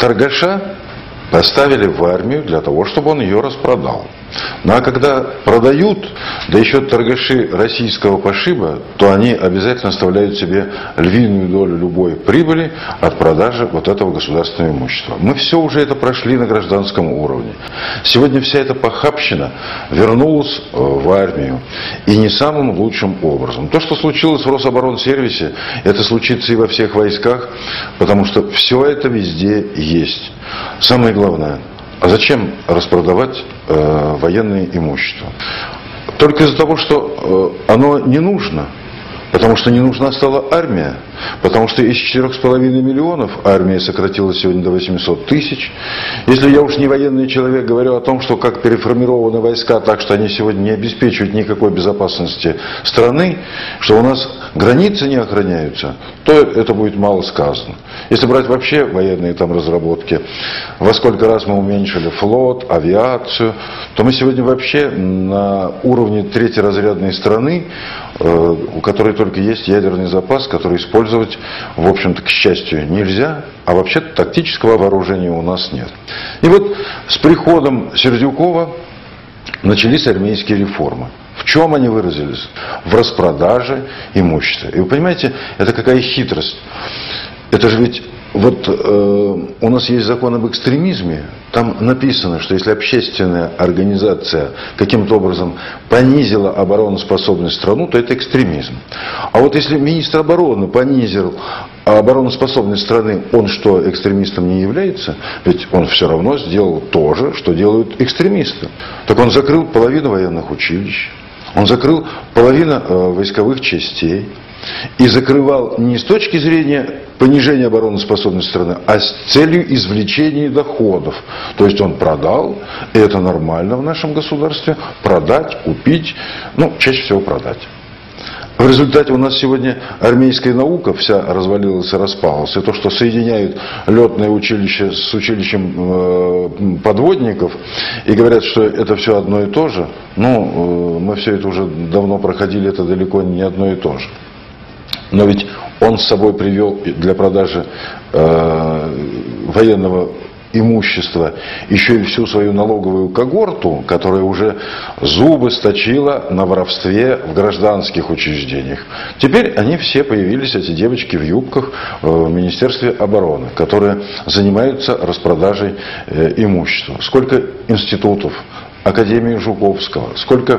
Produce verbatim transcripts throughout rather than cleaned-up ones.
торгаша поставили в армию для того, чтобы он ее распродал. Ну а когда продают, да еще торгаши российского пошиба, то они обязательно оставляют себе львиную долю любой прибыли от продажи вот этого государственного имущества. Мы все уже это прошли на гражданском уровне. Сегодня вся эта похабщина вернулась в армию. И не самым лучшим образом. То, что случилось в Рособоронсервисе, это случится и во всех войсках, потому что все это везде есть. Самое главное. А зачем распродавать э, военное имущество? Только из-за того, что э, оно не нужно. Потому что не нужна стала армия. Потому что из четырёх с половиной миллионов армия сократилась сегодня до восьмисот тысяч. Если я уж не военный человек, говорю о том, что как переформированы войска так, что они сегодня не обеспечивают никакой безопасности страны, что у нас границы не охраняются, то это будет мало сказано. Если брать вообще военные там разработки, во сколько раз мы уменьшили флот, авиацию, то мы сегодня вообще на уровне третьеразрядной страны, у которой только есть ядерный запас, который использовать, в общем-то, к счастью, нельзя, а вообще-то тактического вооружения у нас нет. И вот с приходом Сердюкова начались армейские реформы. В чем они выразились? В распродаже имущества. И вы понимаете, это какая хитрость. Это же ведь вот э, у нас есть закон об экстремизме, там написано, что если общественная организация каким-то образом понизила обороноспособность страны, то это экстремизм. А вот если министр обороны понизил обороноспособность страны, он что, экстремистом не является? Ведь он все равно сделал то же, что делают экстремисты. Так он закрыл половину военных училищ, он закрыл половину э, войсковых частей. И закрывал не с точки зрения понижения обороноспособности страны, а с целью извлечения доходов. То есть он продал, и это нормально в нашем государстве, продать, купить, ну, чаще всего продать. В результате у нас сегодня армейская наука вся развалилась и распалась. И то, что соединяют летное училище с училищем подводников и говорят, что это все одно и то же, ну, мы все это уже давно проходили, это далеко не одно и то же. Но ведь он с собой привел для продажи э, военного имущества еще и всю свою налоговую когорту, которая уже зубы сточила на воровстве в гражданских учреждениях. Теперь они все появились, эти девочки в юбках, в Министерстве обороны, которые занимаются распродажей э, имущества. Сколько институтов, Академии Жуковского, сколько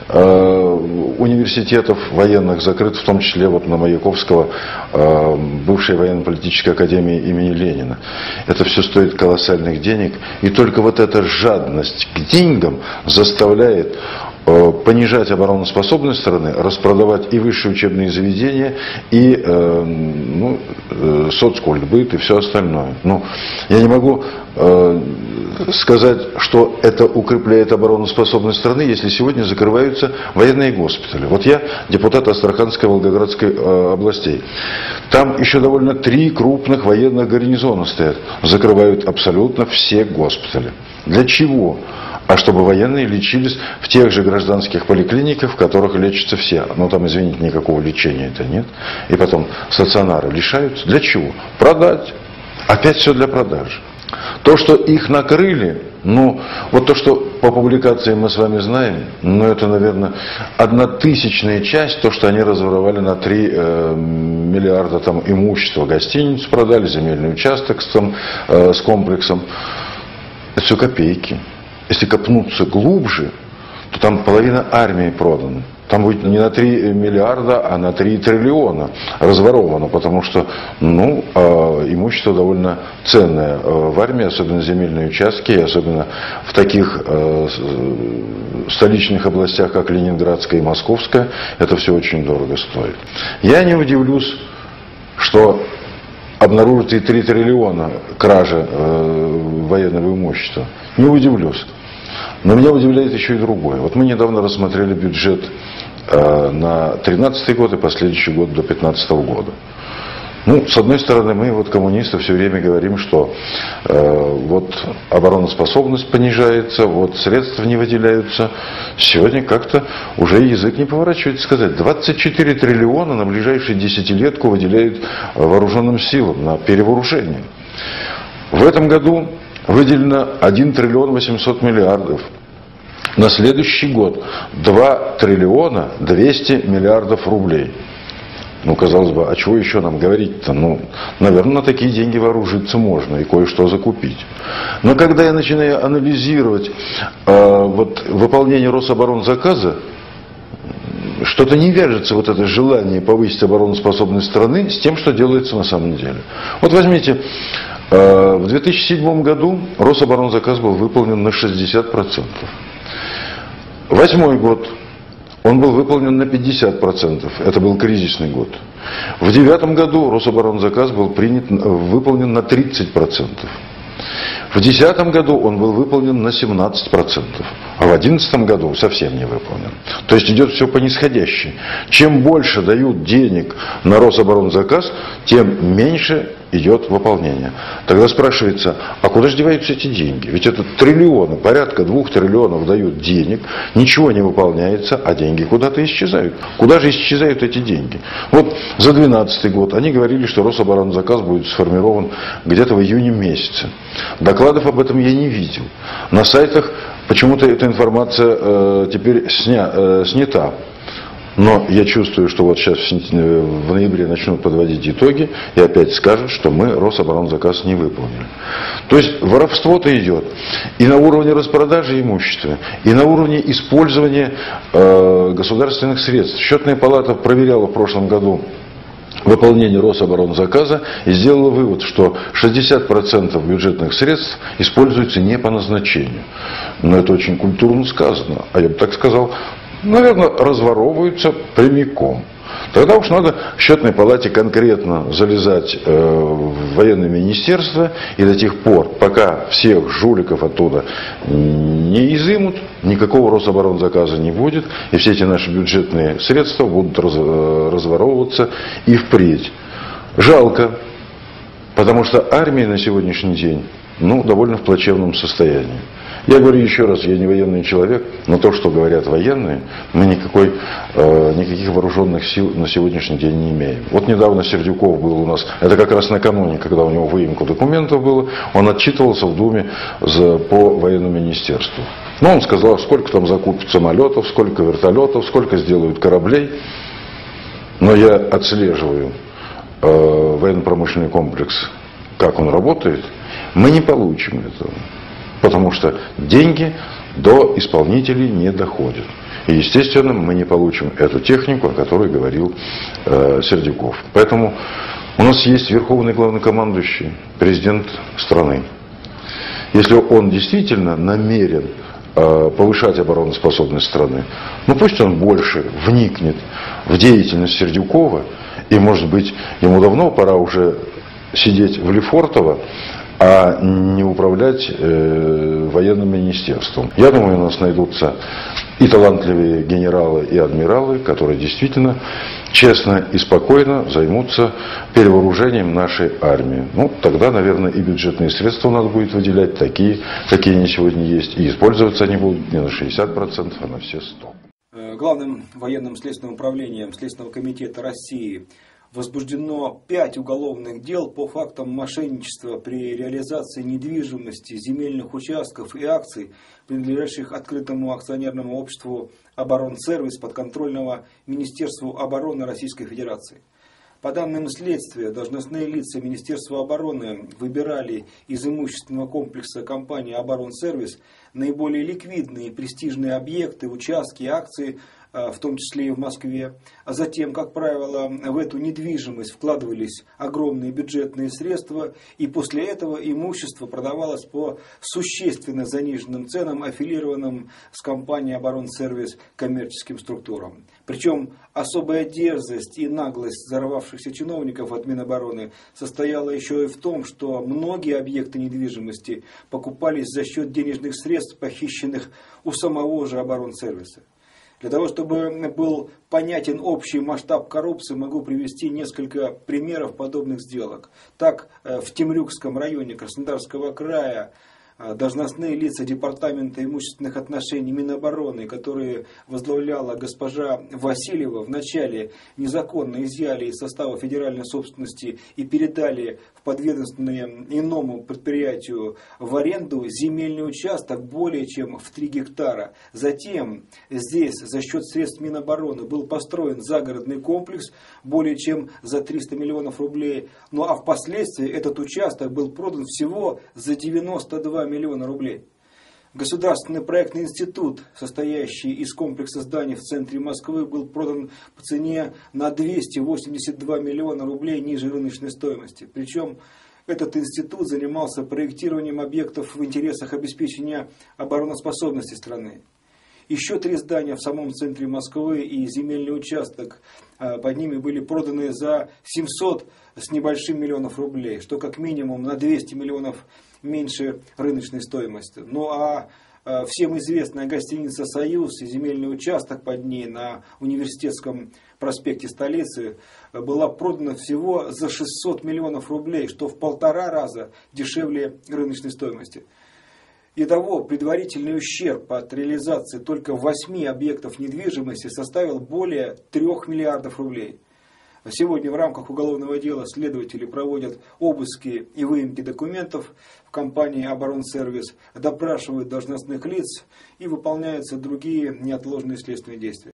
э, университетов военных закрыт, в том числе вот на Маяковского, э, бывшей военно-политической академии имени Ленина. Это все стоит колоссальных денег. И только вот эта жадность к деньгам заставляет э, понижать обороноспособность страны, распродавать и высшие учебные заведения, и э, ну, э, соцкультбыт, и все остальное. Ну, я не могу э, сказать, что это укрепляет обороноспособность страны, если сегодня закрываются военные госпитали. Вот я депутат Астраханской и Волгоградской э, областей. Там еще довольно три крупных военных гарнизона стоят. Закрывают абсолютно все госпитали. Для чего? А чтобы военные лечились в тех же гражданских поликлиниках, в которых лечатся все. Но там, извините, никакого лечения-то нет. И потом стационары лишаются. Для чего? Продать. Опять все для продажи. То, что их накрыли, ну, вот то, что по публикациям мы с вами знаем, ну, это, наверное, однотысячная часть, то, что они разворовали на три э, миллиарда там имущества. Гостиницу продали, земельный участок с, там, э, с комплексом. Это все копейки. Если копнуться глубже, то там половина армии продана. Там будет не на три миллиарда, а на три триллиона разворовано, потому что, ну, э, имущество довольно ценное э, в армии, особенно земельные участки, особенно в таких э, столичных областях, как Ленинградская и Московская, это все очень дорого стоит. Я не удивлюсь, что обнаружат и три триллиона кражи э, военного имущества. Не удивлюсь. Но меня удивляет еще и другое. Вот мы недавно рассмотрели бюджет э, на тринадцатый год и последующий год до пятнадцатого года. Ну, с одной стороны, мы, вот коммунисты, все время говорим, что э, вот обороноспособность понижается, вот средства не выделяются. Сегодня как-то уже язык не поворачивается сказать. двадцать четыре триллиона на ближайшие десятилетку выделяют вооруженным силам на перевооружение. В этом году выделено один триллион восемьсот миллиардов. На следующий год два триллиона двести миллиардов рублей. Ну, казалось бы, а чего еще нам говорить-то? Ну, наверное, на такие деньги вооружиться можно и кое-что закупить. Но когда я начинаю анализировать э, вот, выполнение Рособоронзаказа, что-то не вяжется вот это желание повысить обороноспособность страны с тем, что делается на самом деле. Вот возьмите, э, в две тысячи седьмом году Рособоронзаказ был выполнен на шестьдесят процентов. Восьмой год. Он был выполнен на пятьдесят процентов. Это был кризисный год. В девятом году Рособоронзаказ был принят, выполнен на тридцать процентов. В две тысячи десятом году он был выполнен на семнадцать процентов. А в две тысячи одиннадцатом году совсем не выполнен. То есть идет все по нисходящей. Чем больше дают денег на Рособоронзаказ, тем меньше идет выполнение. Тогда спрашивается, а куда же деваются эти деньги? Ведь это триллионы, порядка двух триллионов дают денег, ничего не выполняется, а деньги куда-то исчезают. Куда же исчезают эти деньги? Вот за две тысячи двенадцатый год они говорили, что Рособоронзаказ будет сформирован где-то в июне месяце. Докладов об этом я не видел. На сайтах почему-то эта информация э, теперь сня, э, снята. Но я чувствую, что вот сейчас в ноябре начнут подводить итоги и опять скажут, что мы Рособоронзаказ не выполнили. То есть воровство-то идет и на уровне распродажи имущества, и на уровне использования э, государственных средств. Счетная палата проверяла в прошлом году выполнение Рособоронзаказа и сделала вывод, что шестьдесят процентов бюджетных средств используются не по назначению. Но это очень культурно сказано, а я бы так сказал, наверное, разворовываются прямиком. Тогда уж надо в счетной палате конкретно залезать э, в военное министерство, и до тех пор, пока всех жуликов оттуда не изымут, никакого Рособоронзаказа не будет, и все эти наши бюджетные средства будут раз, э, разворовываться и впредь. Жалко, потому что армия на сегодняшний день ну, довольно в плачевном состоянии. Я говорю еще раз, я не военный человек, но то, что говорят военные, мы никакой, э, никаких вооруженных сил на сегодняшний день не имеем. Вот недавно Сердюков был у нас, это как раз накануне, когда у него выемка документов было, он отчитывался в Думе за, по военному министерству. Но он сказал, сколько там закупят самолетов, сколько вертолетов, сколько сделают кораблей. Но я отслеживаю э, военно-промышленный комплекс, как он работает, мы не получим этого. Потому что деньги до исполнителей не доходят. И, естественно, мы не получим эту технику, о которой говорил э, Сердюков. Поэтому у нас есть верховный главнокомандующий, президент страны. Если он действительно намерен э, повышать обороноспособность страны, ну пусть он больше вникнет в деятельность Сердюкова, и, может быть, ему давно пора уже сидеть в Лефортово, а не управлять э, военным министерством. Я думаю, у нас найдутся и талантливые генералы, и адмиралы, которые действительно честно и спокойно займутся перевооружением нашей армии. Ну, тогда, наверное, и бюджетные средства надо будет выделять такие, какие они сегодня есть. И использоваться они будут не на шестьдесят процентов, а на все сто процентов. Главным военным следственным управлением Следственного комитета России возбуждено пять уголовных дел по фактам мошенничества при реализации недвижимости, земельных участков и акций, принадлежащих открытому акционерному обществу «Оборонсервис» подконтрольного Министерству обороны Российской Федерации. По данным следствия, должностные лица Министерства обороны выбирали из имущественного комплекса компании «Оборонсервис» наиболее ликвидные и престижные объекты, участки, акции, в том числе и в Москве. А затем, как правило, в эту недвижимость вкладывались огромные бюджетные средства, и после этого имущество продавалось по существенно заниженным ценам, аффилированным с компанией «Оборонсервис» коммерческим структурам. Причем особая дерзость и наглость взорвавшихся чиновников от Минобороны состояла еще и в том, что многие объекты недвижимости покупались за счет денежных средств, похищенных у самого же «Оборонсервиса». Для того, чтобы был понятен общий масштаб коррупции, могу привести несколько примеров подобных сделок. Так, в Темрюкском районе Краснодарского края должностные лица Департамента имущественных отношений Минобороны, которые возглавляла госпожа Васильева, вначале незаконно изъяли из состава федеральной собственности и передали в подведомственное иному предприятию в аренду земельный участок более чем в три гектара. Затем здесь за счет средств Минобороны был построен загородный комплекс более чем за триста миллионов рублей. Ну а впоследствии этот участок был продан всего за девяносто два миллиона рублей. Государственный проектный институт, состоящий из комплекса зданий в центре Москвы, был продан по цене на двести восемьдесят два миллиона рублей ниже рыночной стоимости. Причем этот институт занимался проектированием объектов в интересах обеспечения обороноспособности страны. Еще три здания в самом центре Москвы и земельный участок под ними были проданы за семьсот с небольшим миллионов рублей, что как минимум на двести миллионов меньше рыночной стоимости. Ну а всем известная гостиница «Союз» и земельный участок под ней на Университетском проспекте столицы была продана всего за шестьсот миллионов рублей, что в полтора раза дешевле рыночной стоимости. Итого предварительный ущерб от реализации только восьми объектов недвижимости составил более трёх миллиардов рублей. Сегодня в рамках уголовного дела следователи проводят обыски и выемки документов в компании «Оборонсервис», допрашивают должностных лиц и выполняются другие неотложные следственные действия.